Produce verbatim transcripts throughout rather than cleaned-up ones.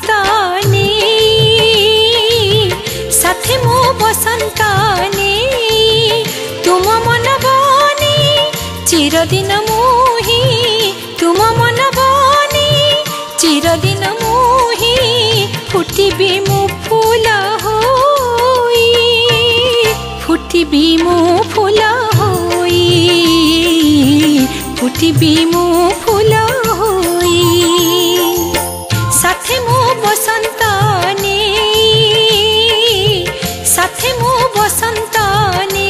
बसंत ने साथे मो बसंत ने तुम मन बनी चिरदिन मुही तुम मन बनी चिरदिन मुही फुटिबी मु फूल होई फुटिबी मु फूल होई फुटिबी मु फूल होई साथे मो बसंत ने साथे मो बसंत ने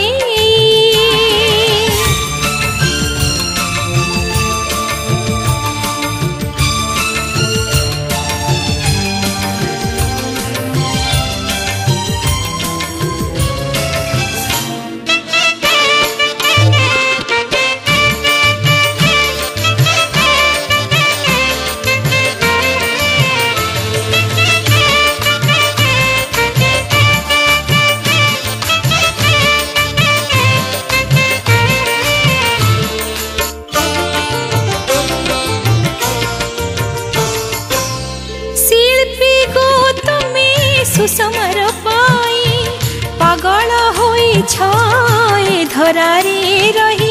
सुसमर पाई पागल होई छाए धरारे रही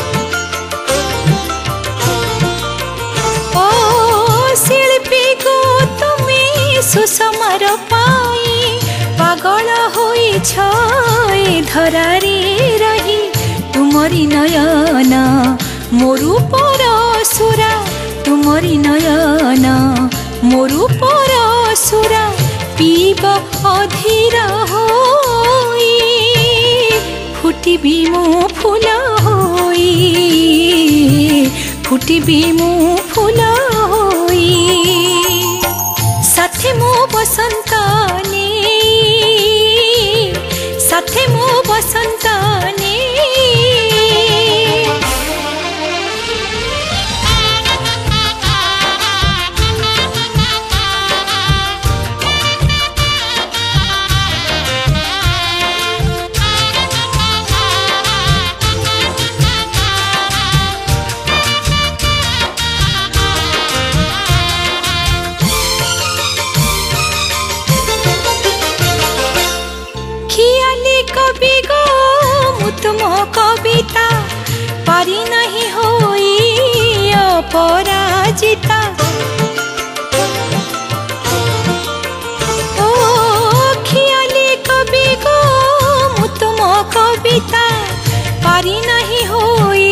ओ शिल्पी को तुम्हें सुसमर पाई पागल होई छाए धरारे रही तुमरी नयन मोरु पर सुरा तुमरी नयन मोरु पर सुरा पीब अधीर होई फुटिबी मो फूल होई फुटिबी मो फूल होई साथे मो बसंत ने साथे मो बसंत ने तुम कविता पारी नहीं होई अपराजिता ओ खियाली कवि गो तुम कविता पारी नहीं होई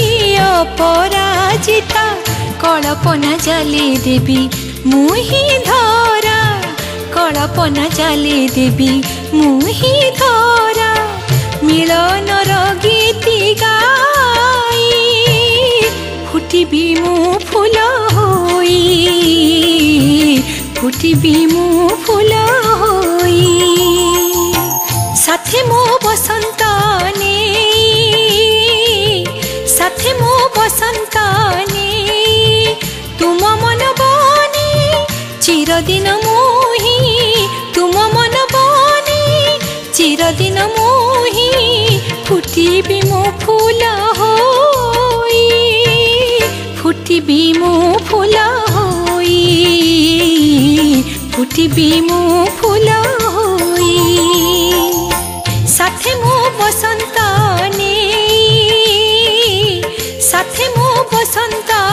अपराजिता कल्पना जाले देवी मुही धरा कल्पना जाले देवी मुही धरा मिलन गीति गाई फुटिबी मु फूल होई फुटिबी मु फूल होई साथे मो बसंत ने साथे मो बसंत ने तुम मन बनी चिरदिन मोही तुम मन बनी चिरदिन मोही फुटिबी मो फूल होई फुटिबी मो फूल होई फुटिबी मो फूल होई साथे मो बसंत ने साथे मो बसंत